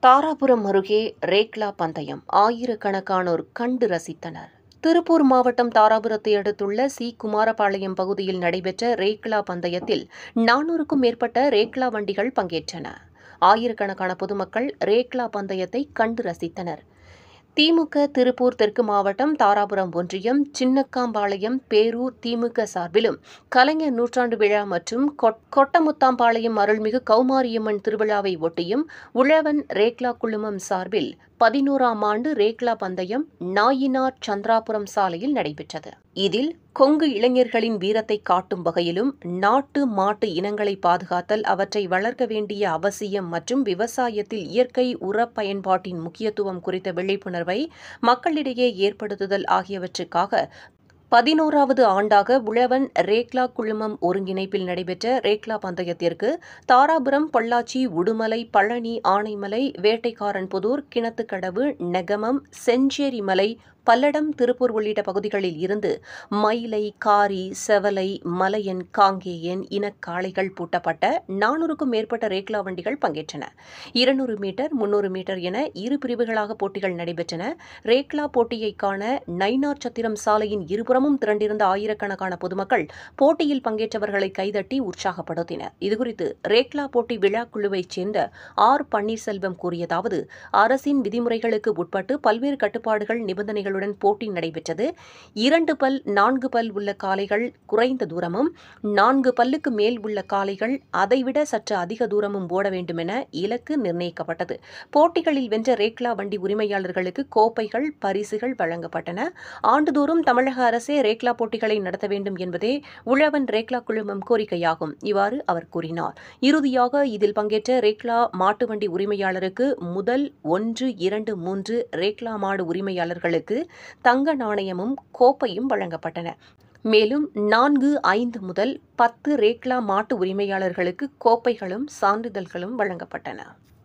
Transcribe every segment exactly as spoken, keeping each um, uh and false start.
தாராபுரம் அருகே ரேக்லா பந்தயம் ஆயிரக்கணக்கானோர் கண்டு ரசித்தனர். திருப்பூர் மாவட்டம் தாராபுரத்தை அடுத்துள்ள சி குமாரபாளையம் பகுதியில் நடைபெற்ற ரேக்லா பந்தயத்தில் நானூறுக்கும் மேற்பட்ட ரேக்லா வண்டிகள் பங்கேற்றன. ஆயிரக்கணக்கான பொதுமக்கள் ரேக்லா பந்தயத்தை கண்டு ரசித்தனர். திமுக திருப்பூர் தெற்கு மாவட்டம் தாராபுரம் ஒன்றியம் சின்னக்காம்பாளையம் பேரூர் திமுக சார்பிலும் கலைஞர் நூற்றாண்டு விழா மற்றும் கொட்டமுத்தாம்பாளையம் அருள்மிகு கௌமாரியம்மன் திருவிழாவை ஒட்டியும் உழவன் ரேக்லா குழுமம் சார்பில் பதினோராம் ஆண்டு ரேக்லா பந்தயம் நாயினார் சந்திராபுரம் சாலையில் நடைபெற்றது. இதில் கொங்கு இளைஞர்களின் வீரத்தை காட்டும் வகையிலும் நாட்டு மாட்டு இனங்களை பாதுகாத்தல், அவற்றை வளர்க்க வேண்டிய அவசியம் மற்றும் விவசாயத்தில் இயற்கை உர பயன்பாட்டின் முக்கியத்துவம் குறித்த விழிப்புணர்வை மக்களிடையே ஏற்படுத்துதல் ஆகியவற்றுக்காக பதினோராவது ஆண்டாக உழவன் ரேக்லா குழுமம் ஒருங்கிணைப்பில் நடைபெற்ற ரேக்லா பந்தயத்திற்கு தாராபுரம், பொள்ளாச்சி, உடுமலை, பழனி, ஆனைமலை, வேட்டைக்காரன்புதூர், கிணத்துக்கடவு, நெகமம், செஞ்சேரிமலை, பல்லடம், திருப்பூர் உள்ளிட்ட பகுதிகளில் இருந்து மயிலை, காரி, செவலை, மலையன், காங்கேயன் இனக்காளைகள் பூட்டப்பட்ட நானூறுக்கும் மேற்பட்ட ரேக்லா வண்டிகள் பங்கேற்றன. இருநூறு மீட்டர், முன்னூறு மீட்டர் என இரு பிரிவுகளாக போட்டிகள் நடைபெற்றன. ரேக்லா போட்டியை காண நயினார் சத்திரம் சாலையின் இருபுறமும் திரண்டிருந்த ஆயிரக்கணக்கான பொதுமக்கள் போட்டியில் பங்கேற்றவர்களை கைதட்டி உற்சாகப்படுத்தினர். இதுகுறித்து ரேக்லா போட்டி விழா குழுவைச் சேர்ந்த ஆர் பன்னீர்செல்வம் கூறியதாவது: அரசின் விதிமுறைகளுக்கு உட்பட்டு பல்வேறு கட்டுப்பாடுகள், நிபந்தனைகள் போட்டி நடைபெற்றது. இரண்டு பல், நான்கு பல் உள்ள காளைகள் குறைந்த தூரமும், நான்கு பல்லுக்கு மேல் உள்ள காளைகள் அதைவிட சற்று அதிக தூரமும் ஓட வேண்டும் என இலக்கு நிர்ணயிக்கப்பட்டது. போட்டிகளில் வென்ற ரேக்லா வண்டி உரிமையாளர்களுக்கு கோப்பைகள், பரிசுகள் வழங்கப்பட்டன. ஆண்டுதோறும் தமிழக அரசே ரேக்லா போட்டிகளை நடத்த வேண்டும் என்பதே உழவன் ரேக்லா குழுமம் கோரிக்கையாகும். இவ்வாறு அவர் கூறினார். இறுதியாக இதில் பங்கேற்ற ரேக்லா மாட்டு வண்டி உரிமையாளருக்கு முதல் ஒன்று, இரண்டு, மூன்று ரேக்லா மாடு உரிமையாளர்களுக்கு தங்க நாணயமும் கோப்பையும் வழங்கப்பட்டன. மேலும் நான்கு, ஐந்து முதல் பத்து ரேக்லா மாட்டு உரிமையாளர்களுக்கு கோப்பைகளும் சான்றிதழ்களும் வழங்கப்பட்டன.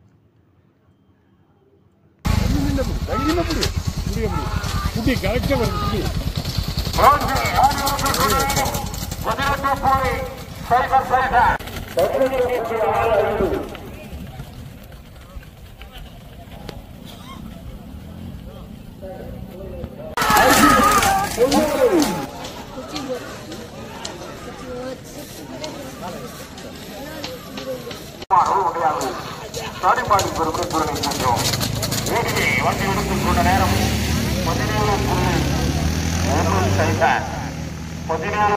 சாடிப்பாடி பொறுப்பு பொருளை சென்றோம். வீட்டிலே வண்டி எடுத்துக் கொண்ட நேரம் பதினேழு புள்ளி ஒன்று சைபர் பதினேழு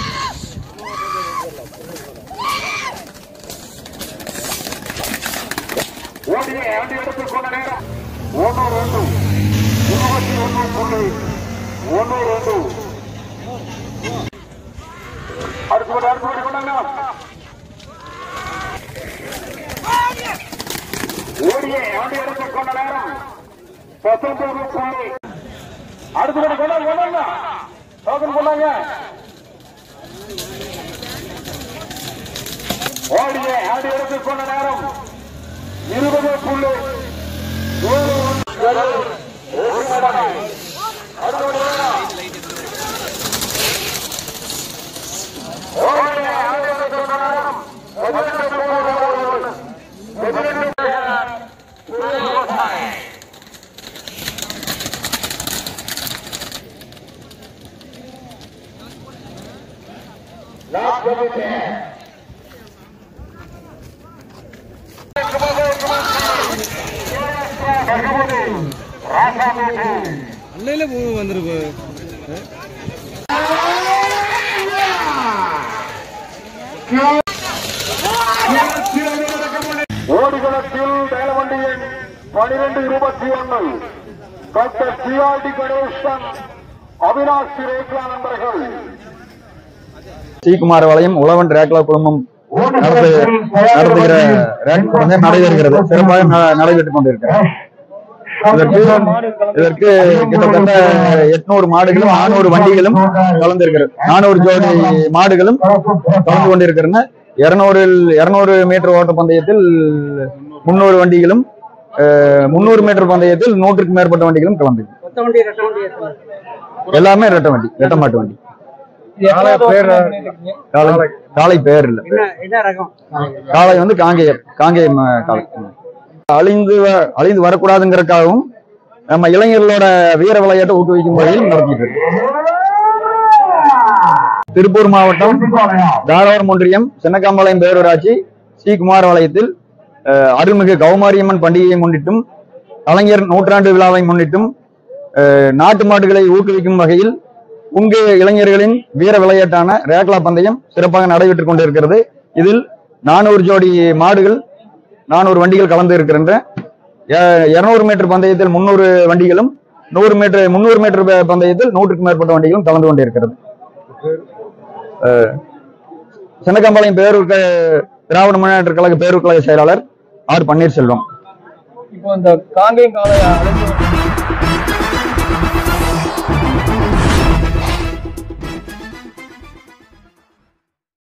ஓடியே வண்டி எடுத்துக் கொண்ட நேரம் ஒன்று ரெண்டு இருபத்தி ஒன்று புள்ளி ஒன்று ரெண்டு அடுத்து அடுத்து கொண்டாங்க. ஓடியே வண்டி எடுத்துக் கொண்ட நேரம் பத்தொன்பது புள்ளி அடுத்து கொண்டாங்க கொண்டாங்க டோக்கன் கொண்டாங்க. ஓடியே வண்டி எடுத்துக் கொண்ட நேரம் இருபது புள்ளி ஏழு வந்துருக்கு. ஓடிகளத்தில் வேலவண்டியின் பனிரெண்டு இருபத்தி ஒன்று டாக்டர் சிஆர்டி கணேசன், அவினாஷ் ரேக்லா நண்பர்கள். சி குமாரபாளையம் உழவன் ரேக்லா குழுமம் நடத்துகிற நடைபெறுகிறது. சிறப்பாக நடைபெற்றுக் கொண்டிருக்கிறது. இதற்கு இதற்கு கிட்டத்தட்ட எட்நூறு மாடுகளும் நானூறு வண்டிகளும் கலந்திருக்கிறது. நானூறு ஜோடி மாடுகளும் கலந்து கொண்டிருக்கிறன. இருநூறில் இருநூறு மீட்டர் ஓட்ட பந்தயத்தில் முன்னூறு வண்டிகளும், முன்னூறு மீட்டர் பந்தயத்தில் நூற்றுக்கும் மேற்பட்ட வண்டிகளும் கலந்து. எல்லாமே ரெட்ட வண்டி, ரெட்ட மாட்டு வண்டி. காளை பேர் இல்ல, காளை வந்து காங்கேயம் காங்கேயம் காளை. அழிந்து வ- அழிந்து வரக்கூடாதுங்கிறதுக்காகவும் நம்ம இளைஞர்களோட வீர விளையாட்டை ஊக்குவிக்கும் வகையில் நடத்திட்டு இருக்கு. திருப்பூர் மாவட்டம் தாராபுரம் ஒன்றியம் சின்னக்காம்பாளையம் பேரூராட்சி சி குமாரபாளையத்தில் அஹ், அருள்மிகு கௌமாரியம்மன் பண்டிகையை முன்னிட்டும் கலைஞர் நூற்றாண்டு விழாவை முன்னிட்டும் அஹ், நாட்டு மாடுகளை ஊக்குவிக்கும் வகையில் உங்க இளைஞர்களின் வீர விளையாட்டான ரேக்லா பந்தயம் சிறப்பாக நடைபெற்றுக் கொண்டிருக்கிறது. இதில் நானூறு ஜோடி மாடுகள் நானூறு வண்டிகள் கலந்து இருக்கின்ற இருநூறு மீட்டர் பந்தயத்தில் முன்னூறு வண்டிகளும் நூறு மீட்டர் முன்னூறு மீட்டர் பந்தயத்தில் நூற்றுக்கும் மேற்பட்ட வண்டிகளும் கலந்து கொண்டிருக்கிறது. சின்னக்காம்பாளையம் பேரூர் க- திராவிட முன்னேற்ற கழக பேரூர் கழக செயலாளர் ஆர் பன்னீர்செல்வம். இப்போ இந்த காங்கேயம் காளையை அழைத்து